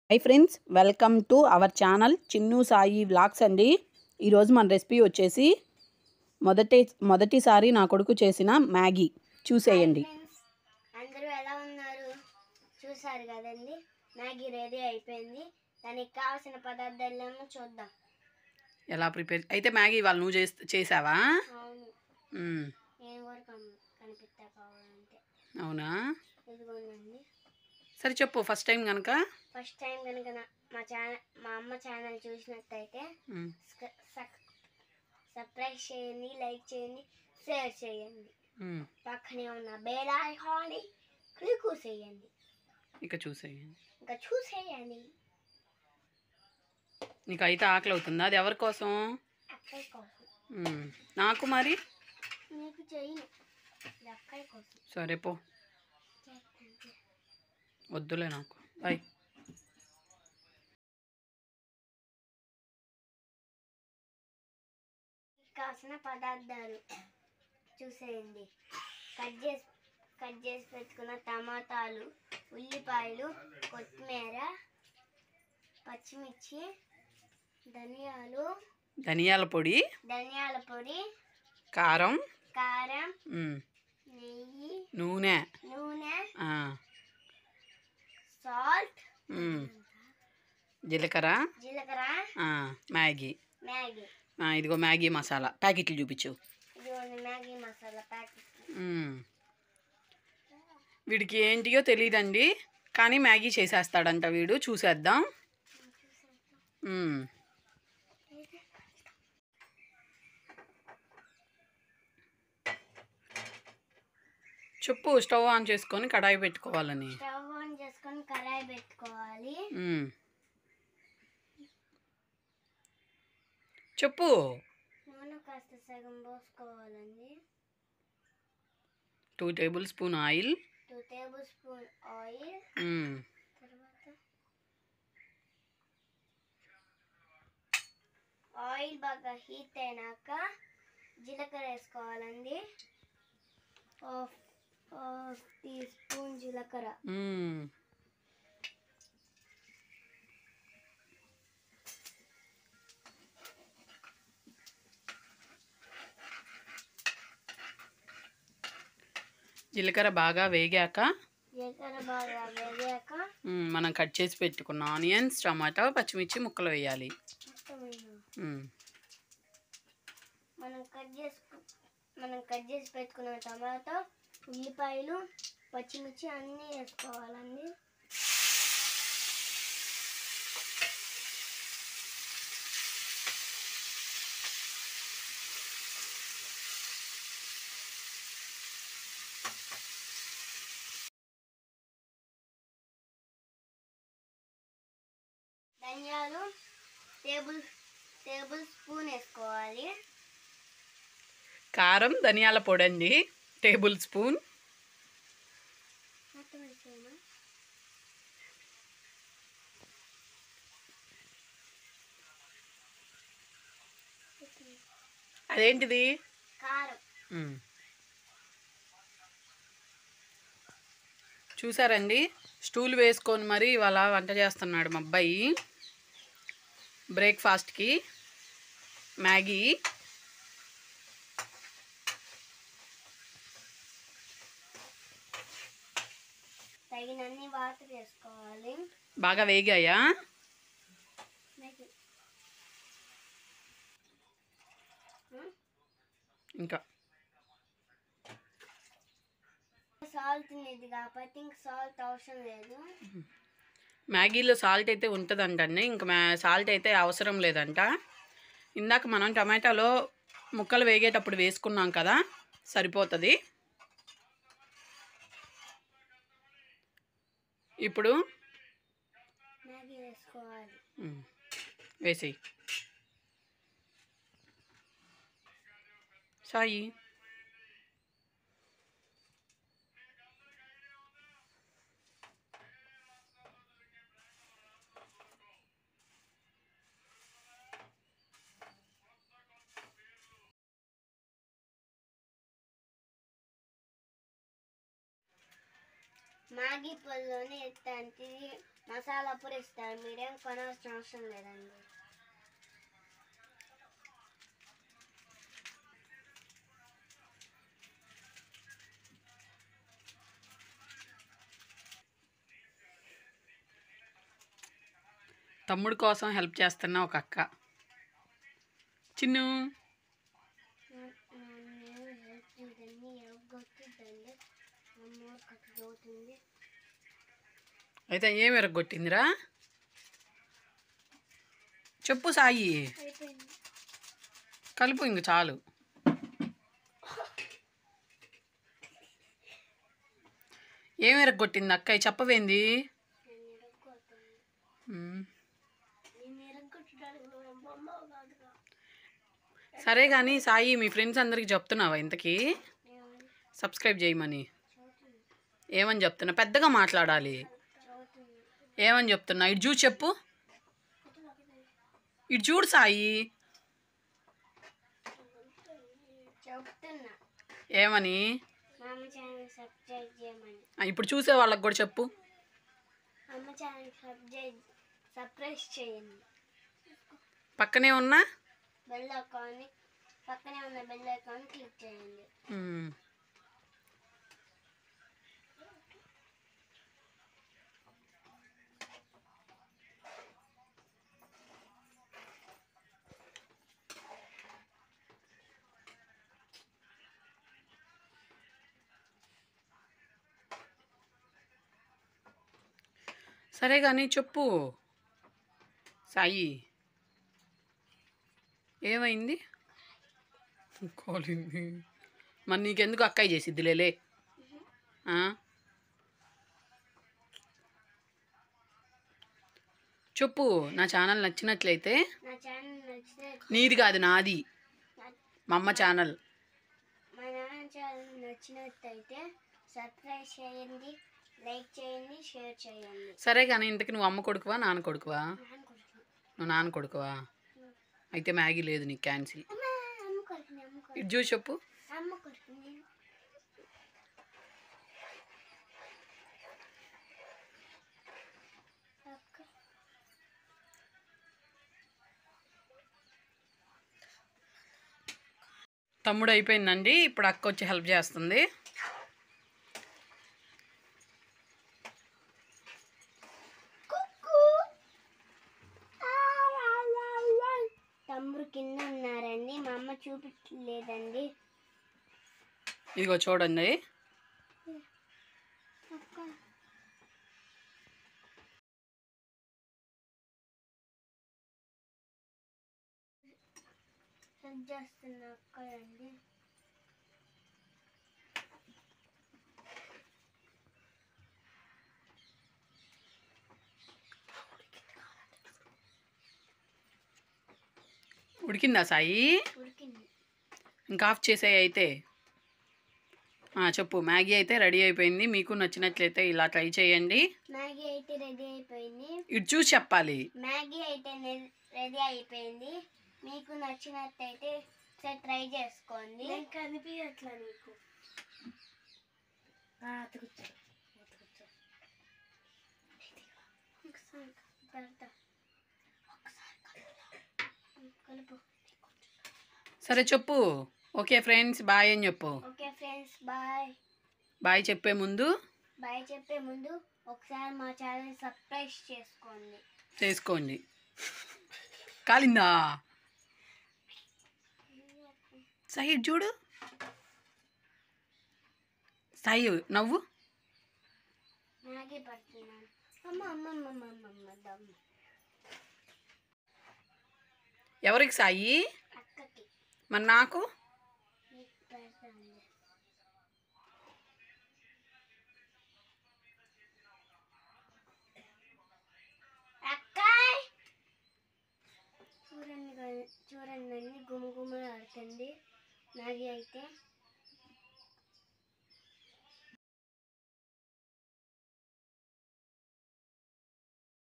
Hi friends, welcome to our channel Chinnu Sai vlogs అండి. ఈరోజు మన రెసిపీ వచ్చేసి మొదటిసారి నా కొడుకు చేసిన మ్యాగీ చూసేయండి. అందరూ ఎలా ఉన్నారు? చూసారు కదండి, మ్యాగీ రెడీ అయిపోయింది. దానికి కావాల్సిన పదార్థాలను చూద్దాం. ఎలా ప్రిపేర్ అయితే మ్యాగీ వాళ్ళు నువ్వు చేసావా? అవును, నేను కూడా కనిపిస్తా కావాలంటే. అవునా, ఇదిగోనండి. సరే చెప్పు. ఫస్ట్ టైం కనుక మా అమ్మ ఛానల్ చూసినట్టయితే సబ్స్క్రైబ్ చేయండి, లైక్ చేయండి, షేర్ చేయండి. పక్కనే ఉన్న బెల్ ఐకాన్ని క్లిక్ చేయండి. ఇక చూసేయండి. నీకు అయితే ఆకలి అవుతుందా? అది ఎవరి కోసం? అక్కయ్య కోసం. నాకు మరి నీకు చేయను, అక్కయ్య కోసం. సరే పో, వద్దులే నాకు. బాయ్. కావాల్సిన పదార్థాలు చూసేయండి. కట్ చేసి పెట్టుకున్న టమాటాలు, ఉల్లిపాయలు, కొత్తిమీర, పచ్చిమిర్చి, ధనియాల పొడి, కారం, నెయ్యి, నూనె, సాల్ట్, జీలకర్ర, మ్యాగీ. ఇదిగో మ్యాగీ మసాలా ప్యాకెట్లు చూపించు. Maggi masala packet. వీడికి ఏంటియో తెలియదండి, కానీ మ్యాగీ చేసేస్తాడంట వీడు. చూసేద్దాం. చెప్పు. స్టవ్ ఆన్ చేసుకొని కడాయి పెట్టుకోవాలని. చెప్పు. నూనె కాస్త సగం పోసుకోవాలండి. 2 టేబుల్ స్పూన్ ఆయిల్. తర్వాత ఆయిల్ బాగా హీట్ అయినాక జీలకర్ర వేసుకోవాలండి. 1 టీ స్పూన్ జీలకర్ర. జీలకర్ర బాగా వేగాక మనం కట్ చేసి పెట్టుకున్న ఆనియన్స్, టమాటా, పచ్చిమిర్చి ముక్కలు వేయాలి. మనం కట్ చేసి పెట్టుకున్న టమాటా, ఉల్లిపాయలు, పచ్చిమిర్చి అన్నీ వేసుకోవాలండి. ధనియాలు టేబుల్ స్పూన్ వేసుకోవాలి. కారం, ధనియాల పొడి అండి, టేబుల్ స్పూన్. అదేంటిది? కారం. చూసారండి, స్టూల్ వేసుకొని మరి ఇవాళ వంట చేస్తున్నాడు మా అబ్బాయి. బ్రేక్ఫాస్ట్కి మ్యాగీ. తగినన్ని వాటర్ వేసుకోవాలి. బాగా వేగాయా? ఇంకా సాల్ట్ ఉంది కాబట్టి ఇంక సాల్ట్ అవసరం లేదు. మ్యాగీలో సాల్ట్ అయితే ఉంటుందంటండి, ఇంకా సాల్ట్ అయితే అవసరం లేదంట. ఇందాక మనం టమాటాలో ముక్కలు వేగేటప్పుడు వేసుకున్నాం కదా, సరిపోతుంది. ఇప్పుడు మ్యాగీ వేసుకోవాలి. వేసేయి సాయి. మ్యాగీ పొడిలోనే ఎత్తాంటి మసాలా పొడి ఇస్తారు, మీరేం కొనాల్సిన అవసరం లేదండి. తమ్ముడు కోసం హెల్ప్ చేస్తున్న ఒక అక్క. చిన్ను అయితే ఏం విరగొట్టిందిరా? చెప్పు సాయి. కలుపు ఇంక చాలు. ఏం విరగొట్టింది అక్కయ్య? చెప్పవేంది? సరే కానీ సాయి, మీ ఫ్రెండ్స్ అందరికి చెప్తున్నావా ఇంతకీ సబ్స్క్రైబ్ చేయమని? ఏమని చెప్తున్నా? పెద్దగా మాట్లాడాలి. ఏమని చెప్తున్నా? ఇటు చూడు, చెప్పు. ఇటు చూడు సాయి. ఏమని? ఇప్పుడు చూసే వాళ్ళకి కూడా చెప్పు. పక్కనే ఉన్న బెల్ ఐకాన్, పక్కనే ఉన్న బెల్ ఐకాన్ క్లిక్ చేయండి. సరే కానీ చెప్పు సాయి. ఏమైంది? కోలింది. మరి నీకెందుకు అక్కయ్య చేసిద్దిలేలే. చెప్పు. నా ఛానల్ నచ్చినట్లయితే, నీది కాదు నాది, మా అమ్మ ఛానల్, మా నాన్న ఛానల్ నచ్చినట్లయితే సబ్స్క్రైబ్ చేయండి, లైక్ చేయండి, షేర్ చేయండి. సరే కానీ ఇంతకు నువ్వు అమ్మ కొడుకువా నాన్న కొడుకువా? నువ్వు నాన్న కొడుకువా? అయితే మ్యాగీ లేదు నీకు, క్యాన్సిల్. ఇటు చూసి చెప్పు. తమ్ముడు అయిపోయిందండి, ఇప్పుడు అక్క వచ్చి హెల్ప్ చేస్తుంది. తమ్ముడు కింద ఉన్నారండి, మా అమ్మ చూపించలేదండి. ఇదిగో చూడండి. చేస్తున్న అక్క అండి. ఉడికిందా సాయి? ఉడికింది. ఇంకా ఆఫ్ చేసేయి అయితే. చెప్పు. మ్యాగీ అయితే రెడీ అయిపోయింది. మీకు నచ్చినట్లయితే ఇలా ట్రై చేయండి. మ్యాగీ అయితే రెడీ అయిపోయింది. ఇటు చూసి చెప్పాలి. మ్యాగీ అయితే రెడీ అయిపోయింది. మీకు నచ్చినట్లయితే ట్రై చేసుకోండి. కనిపించట్లా నీకు? సరే చెప్పు. ఓకే ఫ్రెండ్స్ బాయ్ అని చెప్పు. Okay friends bye. బాయ్ చెప్పే ముందు ఒకసారి మా ఛానల్ సబ్స్క్రైబ్ చేసుకోండి. కాలిందా? సాయి చూడు. సాయి నవ్వు. మ్యాగీ పడుతున్నాను. ఎవరికి సాయి? అక్కకి. మరి నాకు? చూడండి గుమగుమలు ఆడుతుంది మ్యాగీ అయితే.